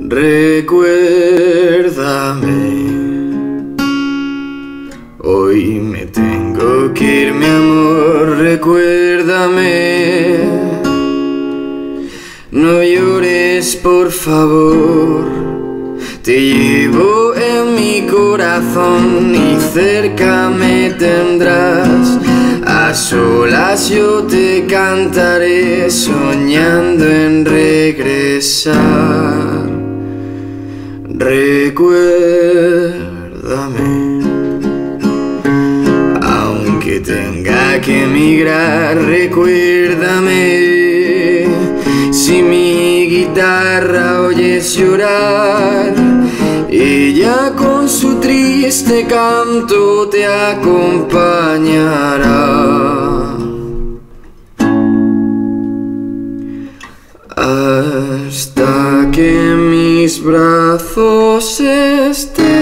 Recuérdame, hoy me tengo que ir, mi amor, recuérdame. No llores, por favor, te llevo en mi corazón y cerca me tendrás. A solas yo te cantaré soñando en regresar. Recuérdame, aunque tenga que emigrar, recuérdame. Si mi guitarra oyes llorar, ella con su triste canto te acompañará. Hasta que mis brazos estén